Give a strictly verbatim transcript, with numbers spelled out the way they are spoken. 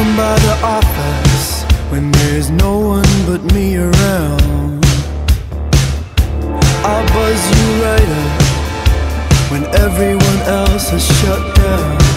home by the office when there's no one but me around. I'll buzz you right up when everyone else has shut down.